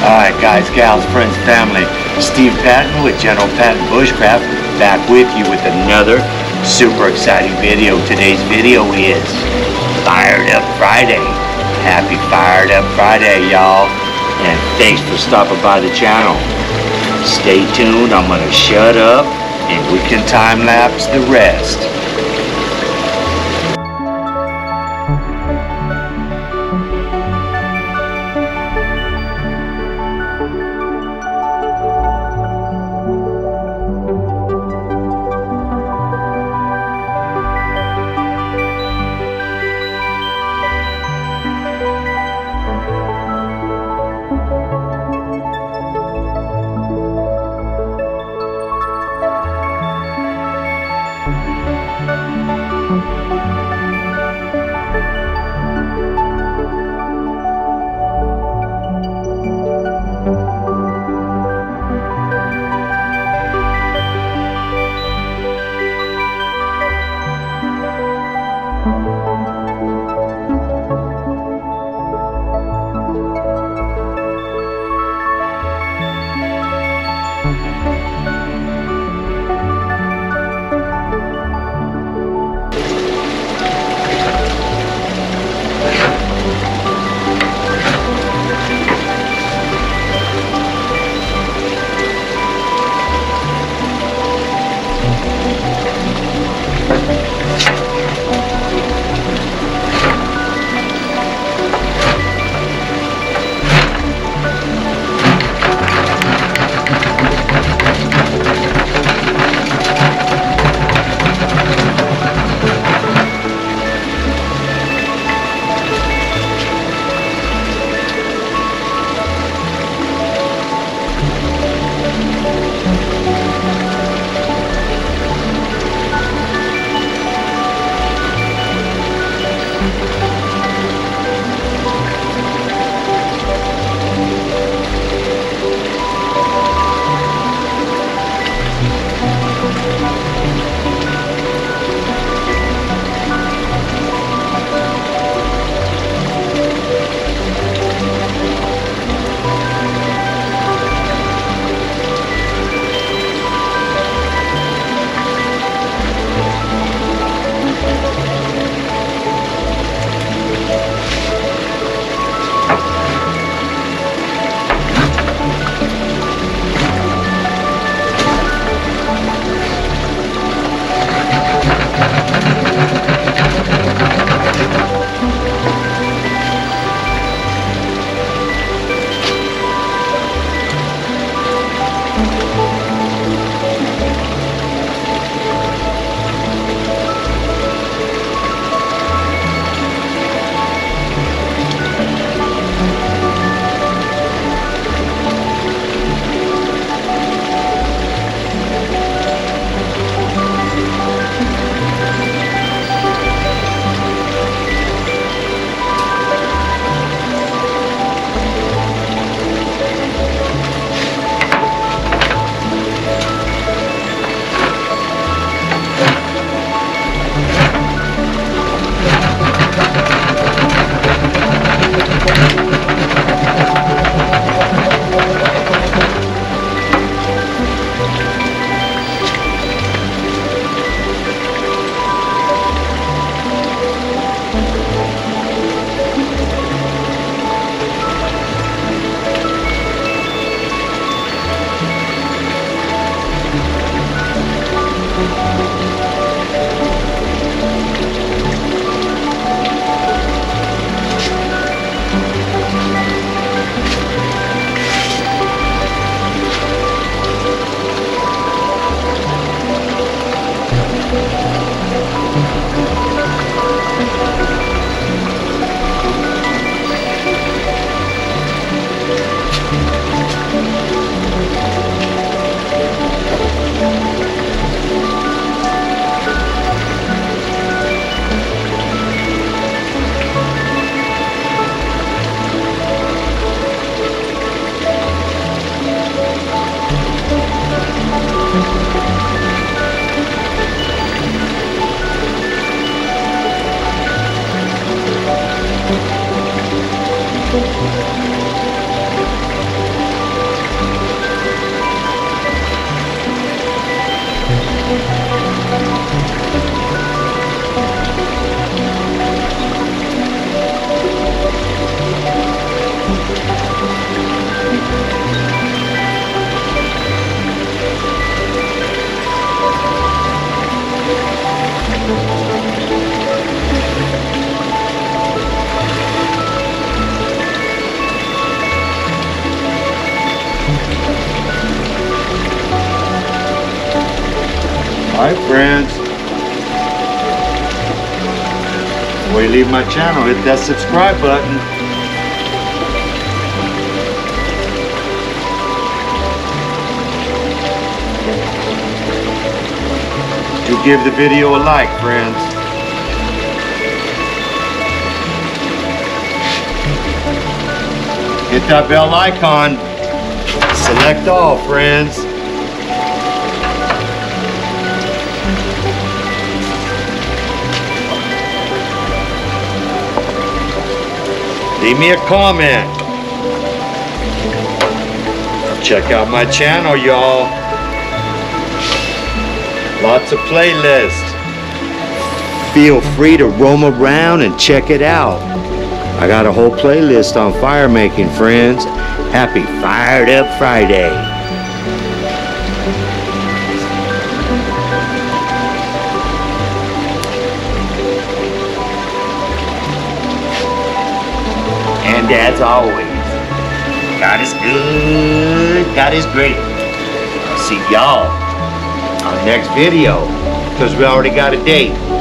Alright guys, gals, friends, family, Steve Patton with General Patton Bushcraft back with you with another super exciting video. Today's video is Fired Up Friday. Happy Fired Up Friday, y'all. And thanks for stopping by the channel. Stay tuned, I'm gonna shut up and we can time lapse the rest. Alright, friends. Before you leave my channel, hit that subscribe button. Do give the video a like, friends. Hit that bell icon. Select all, friends. Leave me a comment. Check out my channel, y'all. Lots of playlists. Feel free to roam around and check it out. I got a whole playlist on fire making, friends. Happy Fired Up Friday. And as always, God is good, God is great. I'll see y'all on the next video, because we already got a date.